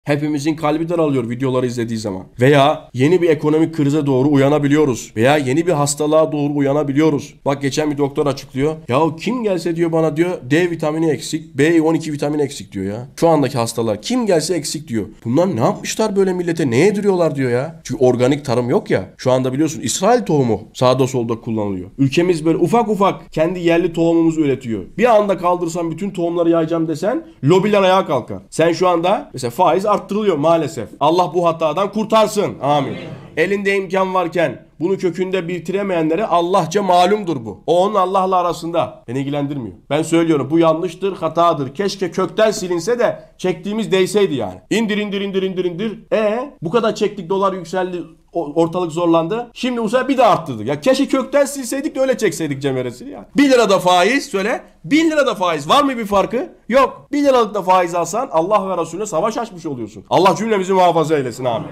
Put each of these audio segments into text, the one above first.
Hepimizin kalbi daralıyor videoları izlediği zaman. Veya yeni bir ekonomik krize doğru uyanabiliyoruz. Veya yeni bir hastalığa doğru uyanabiliyoruz. Bak geçen bir doktor açıklıyor. Ya kim gelse diyor bana diyor D vitamini eksik, B12 vitamini eksik diyor ya. Şu andaki hastalar kim gelse eksik diyor. Bunlar ne yapmışlar böyle millete? Ne yediriyorlar diyor ya. Çünkü organik tarım yok ya. Şu anda biliyorsun İsrail tohumu sağda solda kullanılıyor. Ülkemiz böyle ufak ufak kendi yerli tohumumuzu üretiyor. Bir anda kaldırsan bütün tohumları yayacağım desen lobiler ayağa kalkar. Sen şu anda mesela faiz arttırılıyor maalesef. Allah bu hatadan kurtarsın. Amin. Elinde imkan varken bunu kökünde bitiremeyenlere Allahça malumdur bu. O onun Allah'la arasında. Beni ilgilendirmiyor. Ben söylüyorum bu yanlıştır, hatadır. Keşke kökten silinse de çektiğimiz değseydi yani. İndir. Bu kadar çektik, dolar yükseldi, ortalık zorlandı. Şimdi bu sefer bir de arttırdık. Ya keşke kökten silseydik de öyle çekseydik cemresini ya. 1 lira da faiz söyle. 1000 lira da faiz. Var mı bir farkı? Yok. 1 liralık da faiz alsan Allah ve Resulüne savaş açmış oluyorsun. Allah cümlemizi muhafaza eylesin. Amin.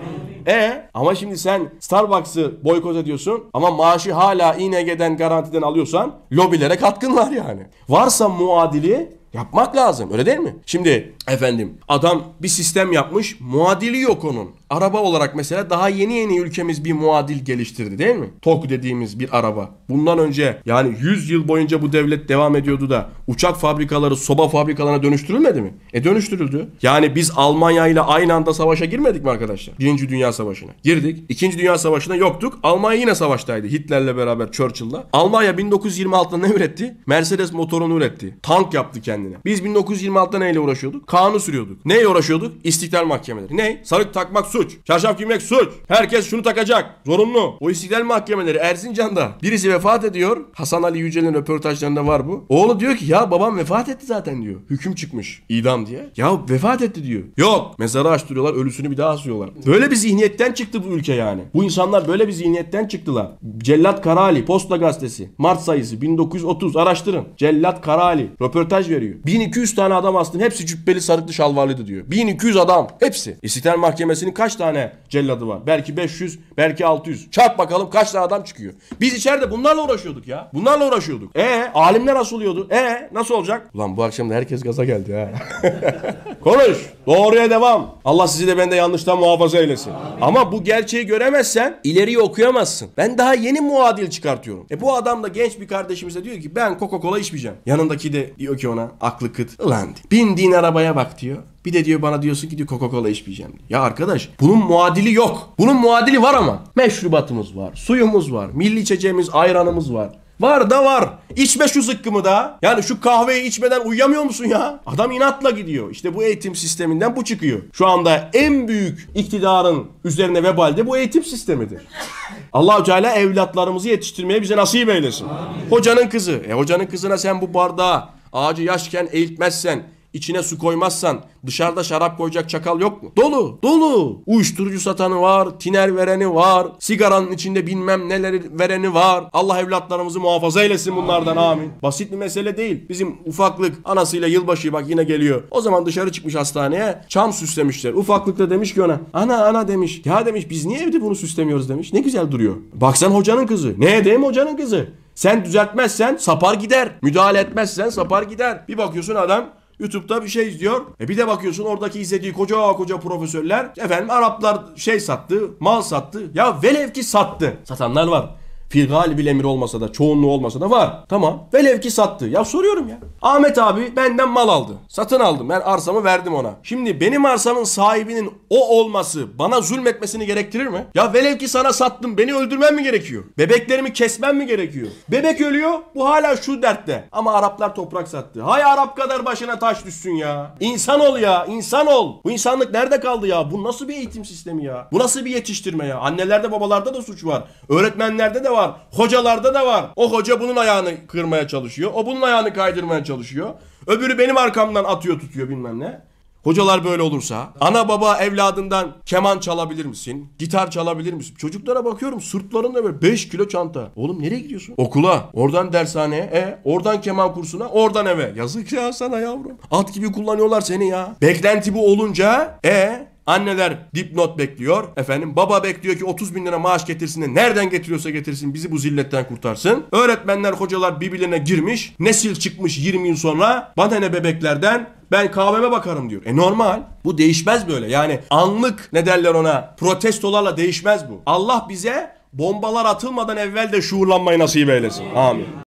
Ama şimdi sen Starbucks'ı boykot ediyorsun ama maaşı hala ING'den garantiden alıyorsan lobilere katkın var yani. Varsa muadili yapmak lazım. Öyle değil mi? Şimdi efendim adam bir sistem yapmış. Muadili yok onun. Araba olarak mesela daha yeni ülkemiz bir muadil geliştirdi değil mi? TOG dediğimiz bir araba. Bundan önce yani 100 yıl boyunca bu devlet devam ediyordu da uçak fabrikaları soba fabrikalarına dönüştürülmedi mi? Dönüştürüldü. Yani biz Almanya ile aynı anda savaşa girmedik mi arkadaşlar? Birinci Dünya Savaşı'na. Girdik. İkinci Dünya Savaşı'na yoktuk. Almanya yine savaştaydı. Hitler'le beraber Churchill'la. Almanya 1926'da ne üretti? Mercedes motorunu üretti. Tank yaptı kendine. Biz 1926'da neyle uğraşıyorduk? Kanun sürüyorduk. Neyle uğraşıyorduk? İstiklal mahkemeleri. Ne? Sarık takmak suç. Çarşaf giymek suç. Herkes şunu takacak. Zorunlu. O istiklal mahkemeleri Erzincan'da birisi vefat ediyor. Hasan Ali Yücel'in röportajlarında var bu. Oğlu diyor ki ya babam vefat etti zaten diyor. Hüküm çıkmış. İdam diye. Ya vefat etti diyor. Yok. Mezarı açtırıyorlar. Ölüsünü bir daha asıyorlar. Böyle bir zihniyetten çıktı bu ülke yani. Bu insanlar böyle bir zihniyetten çıktılar. Cellat Karali Posta Gazetesi. Mart sayısı 1930. Araştırın. Cellat Karali röportaj veriyor. 1200 tane adam astım. Hepsi cübbeli sarıklı şalvarlıydı diyor. 1200 adam. Hepsi. İstiklal Mahkemesi'nin kaç tane celladı var? Belki 500, belki 600. Çarp bakalım kaç tane adam çıkıyor. Biz içeride bunlarla uğraşıyorduk ya. Bunlarla uğraşıyorduk. Alimler asılıyordu. Nasıl olacak? Ulan bu akşam da herkes gaza geldi ha. Konuş. Doğruya devam. Allah sizi de bende yanlıştan muhafaza eylesin. Ama bu gerçeği göremezsen ileriyi okuyamazsın. Ben daha yeni muadil çıkartıyorum. Bu adam da genç bir kardeşimize diyor ki ben Coca-Cola içmeyeceğim. Yanındaki de diyor ki ona aklı kıt. Ulan bindiğin arabaya bak diyor. Bir de diyor bana diyorsun ki diyor Coca-Cola içmeyeceğim. Ya arkadaş bunun muadili yok. Bunun muadili var ama. Meşrubatımız var. Suyumuz var. Milli içeceğimiz ayranımız var. Var da var. İçme şu zıkkımı da. Yani şu kahveyi içmeden uyuyamıyor musun ya? Adam inatla gidiyor. İşte bu eğitim sisteminden bu çıkıyor. Şu anda en büyük iktidarın üzerine vebalde bu eğitim sistemidir. Allah-u Teala evlatlarımızı yetiştirmeye bize nasip eylesin. Amin. Hocanın kızı. Hocanın kızına sen bu bardağı ağacı yaşken eğitmezsen, İçine su koymazsan dışarıda şarap koyacak çakal yok mu? Dolu. Uyuşturucu satanı var, tiner vereni var, sigaranın içinde bilmem neleri vereni var. Allah evlatlarımızı muhafaza eylesin bunlardan. Amin. Basit bir mesele değil. Bizim ufaklık anasıyla yılbaşı bak yine geliyor. O zaman dışarı çıkmış hastaneye çam süslemişler. Ufaklık da demiş ki ona ana demiş. Ya demiş biz niye evde bunu süslemiyoruz demiş. Ne güzel duruyor. Bak sen hocanın kızı. Ne edeyim hocanın kızı? Sen düzeltmezsen sapar gider. Müdahale etmezsen sapar gider. Bir bakıyorsun adam YouTube'da bir şey izliyor. Bir de bakıyorsun oradaki izlediği koca profesörler efendim Araplar sattı, mal sattı. Ya velev ki sattı. Satanlar var. Fil galibil emir olmasa da çoğunluğu olmasa da var. Tamam. Velev ki sattı. Ya soruyorum ya. Ahmet abi benden mal aldı. Satın aldım. Ben arsamı verdim ona. Şimdi benim arsamın sahibinin o olması bana zulmetmesini gerektirir mi? Ya velev ki sana sattım. Beni öldürmem mi gerekiyor? Bebeklerimi kesmem mi gerekiyor? Bebek ölüyor. Bu hala şu dertte. Ama Araplar toprak sattı. Hay Arap kadar başına taş düşsün ya. İnsan ol ya. İnsan ol. Bu insanlık nerede kaldı ya? Bu nasıl bir eğitim sistemi ya? Bu nasıl bir yetiştirme ya? Annelerde babalarda da suç var. Öğretmenlerde de var. Hocalarda da var. O hoca bunun ayağını kırmaya çalışıyor. O bunun ayağını kaydırmaya çalışıyor. Öbürü benim arkamdan atıyor tutuyor bilmem ne. Hocalar böyle olursa ana baba evladından keman çalabilir misin? Gitar çalabilir misin? Çocuklara bakıyorum sırtlarında böyle 5 kilo çanta. Oğlum nereye gidiyorsun? Okula. Oradan dershaneye. Oradan keman kursuna. Oradan eve. Yazık ya sana yavrum. At gibi kullanıyorlar seni ya. Beklenti bu olunca anneler dipnot bekliyor. Baba bekliyor ki 30 bin lira maaş getirsin de nereden getiriyorsa getirsin bizi bu zilletten kurtarsın. Öğretmenler, hocalar birbirlerine girmiş. Nesil çıkmış 20 yıl sonra. Bana ne bebeklerden? Ben kahveme bakarım diyor. Normal. Bu değişmez böyle. Yani anlık ne derler ona, protestolarla değişmez bu. Allah bize bombalar atılmadan evvel de şuurlanmayı nasip eylesin. Amin.